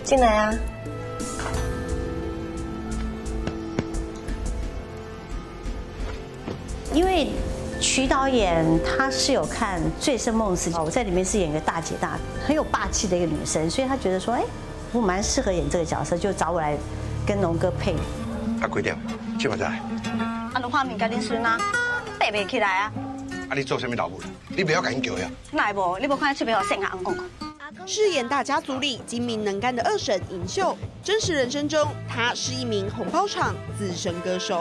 进来啊。因为瞿导演他是有看《醉生梦死》，我在里面是演一个大姐大，很有霸气的一个女生，所以他觉得说，哎，我蛮适合演这个角色，就找我来跟龙哥配。 啊，几点？去嘛在？ 啊，就画面甲恁孙啊，爬袂起来啊。 啊，你做什么老母？你不要赶紧叫呀！ 哪会无？你无看出面互剩下红公公？ 饰演大家族里精明能干的二婶银秀，真实人生中她是一名红包场资深歌手。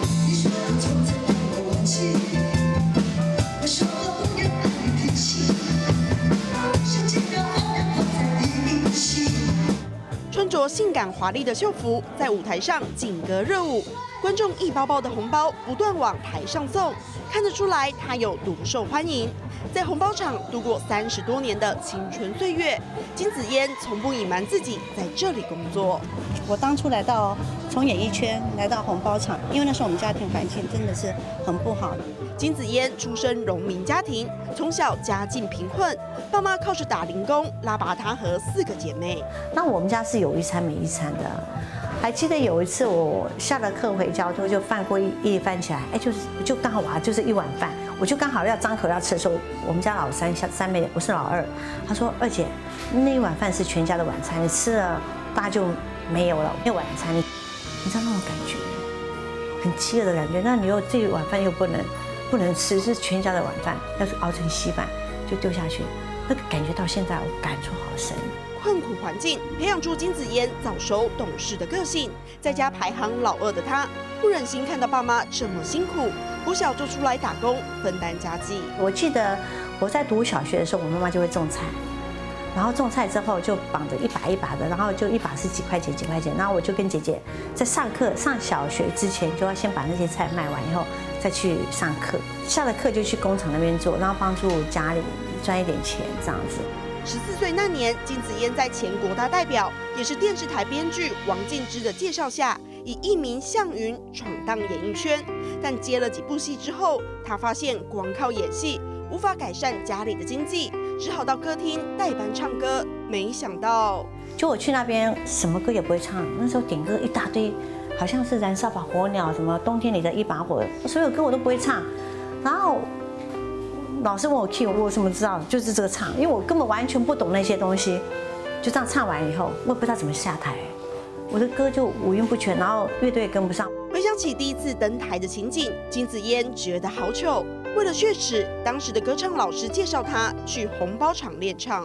穿着性感华丽的秀服，在舞台上劲歌热舞，观众一包包的红包不断往台上送，看得出来她有多受欢迎。在红包场度过30多年的青春岁月，金子嫣从不隐瞒自己在这里工作。 我当初从演艺圈来到红包场，因为那时候我们家庭环境真的是很不好。 金子嫣出身农民家庭，从小家境贫困，爸妈靠着打零工拉拔她和4个姐妹。 那我们家是有一餐没一餐的。还记得有一次我下了课回家，就饭锅一翻起来，哎，就刚好就是一碗饭，我就刚好要张口要吃的时候，我们家老三妹，我是老二，她说二姐，那一碗饭是全家的晚餐，你吃了大家就没有了，那晚餐你知道那种感觉，很饥饿的感觉。那你又这一碗饭又不能吃，是全家的晚饭，要是熬成稀饭就丢下去，那个感觉到现在我感触好深。 困苦环境培养出金子嫣早熟懂事的个性，在家排行老2的她，不忍心看到爸妈这么辛苦，国小就出来打工分担家计。 我记得我在读小学的时候，我妈妈就会种菜，然后种菜之后就绑着一把一把的，然后就一把是几块钱，然后我就跟姐姐在上小学之前就要先把那些菜卖完以后再去上课，下了课就去工厂那边做，然后帮助家里赚一点钱这样子。 14岁那年，金子嫣在前国大代表，也是电视台编剧王静之的介绍下，以艺名向云闯荡演艺圈。但接了几部戏之后，她发现光靠演戏无法改善家里的经济，只好到歌厅代班唱歌。没想到， 就我去那边什么歌也不会唱，那时候点歌一大堆，好像是燃烧吧火鸟，什么冬天里的一把火，所有歌我都不会唱，然后。老师问我 key， 我怎么知道？就是这个唱，因为我根本完全不懂那些东西。就这样唱完以后，我也不知道怎么下台，我的歌就五音不全，然后乐队也跟不上。 回想起第一次登台的情景，金子嫣觉得好糗。为了雪耻，当时的歌唱老师介绍她去红包场练唱。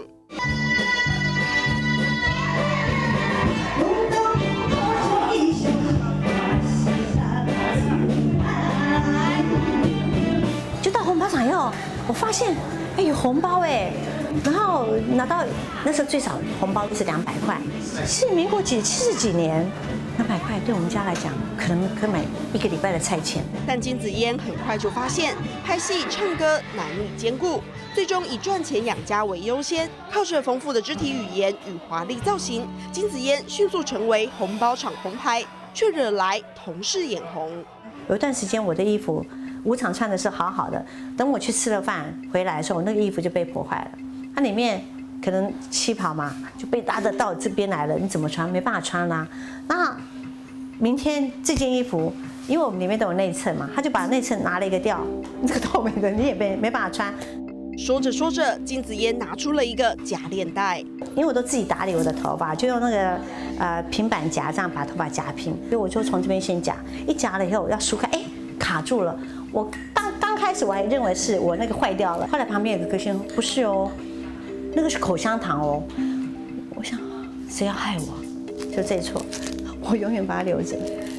就到红包场以后。我发现，哎，有红包哎，然后拿到那时候最少红包是200块，是民国70几年，200块对我们家来讲，可能可以买1个礼拜的菜钱。 但金子嫣很快就发现，拍戏唱歌难以兼顾，最终以赚钱养家为优先。靠着丰富的肢体语言与华丽造型，金子嫣迅速成为红包场红牌，却惹来同事眼红。 有一段时间，我的衣服。舞场穿的是好好的，等我去吃了饭回来的时候，我那个衣服就被破坏了。它里面可能旗袍嘛，就被拉得到这边来了，你怎么穿？没办法穿啦。那明天这件衣服，因为我们里面都有内衬嘛，他就把内衬拿了一个掉，这个透明的你也没办法穿。 说着说着，金子嫣拿出了一个假链带， 因为我都自己打理我的头发，就用那个平板夹这样把头发夹平，所以我就从这边先夹，一夹了以后要梳开，哎。卡住了，我刚开始我还认为是我那个坏掉了，后来旁边有个歌星不是哦，那个是口香糖哦，我想谁要害我？就这一错，我永远把它留着。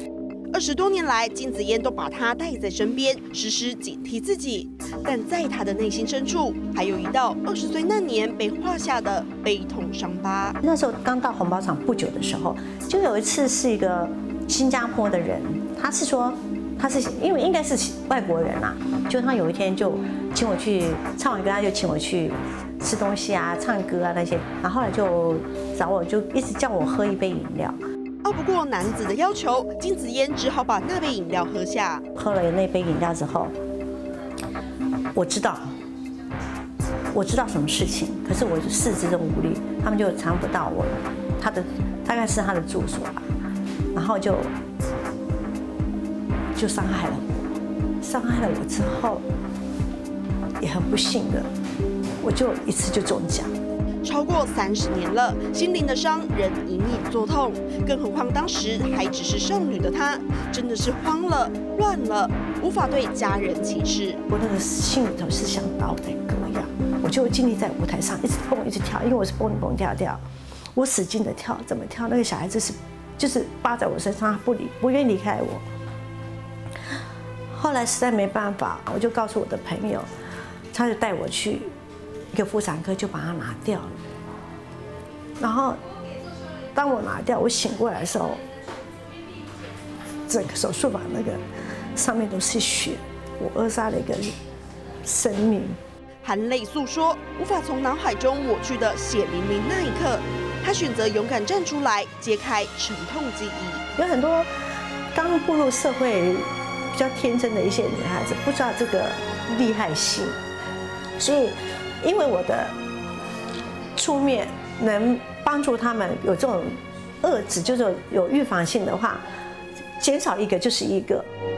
20多年来，金子嫣都把它带在身边，时时警惕自己。但在她的内心深处，还有一道20岁那年被画下的悲痛伤疤。 那时候刚到红包场不久的时候，就有一次是一个新加坡的人，他是说。他是因为应该是外国人啦，就他有一天就请我去唱完歌，他就请我去吃东西啊、唱歌啊那些，然后后来就找我，就一直叫我喝一杯饮料。 拗不过男子的要求，金子嫣只好把那杯饮料喝下。 喝了那杯饮料之后，我知道什么事情，可是我就四肢都无力，他们就缠不到我了。 大概是他的住所吧，然后就伤害了我之后，也很不幸的，我就一次就中奖。 超过30年了，心灵的伤仍隐隐作痛，更何况当时还只是少女的她，真的是慌了、乱了，无法对家人起誓。 我那个心里头是像刀在割一样，我就尽力在舞台上一直蹦一直跳，因为我是蹦蹦跳跳，我使劲的跳，怎么跳？那个小孩子就是扒在我身上，他不愿意离开我。后来实在没办法，我就告诉我的朋友，他就带我去一个妇产科，就把它拿掉了。然后当我拿掉，我醒过来的时候，整个手术房那个上面都是血，我扼杀了一个生命。 含泪诉说，无法从脑海中抹去的血淋淋那一刻，她选择勇敢站出来，揭开沉痛记忆。 有很多刚步入社会比较天真的一些女孩子，不知道这个厉害性，所以因为我的出面能帮助他们有这种遏制，就是有预防性的话，减少一个就是一个。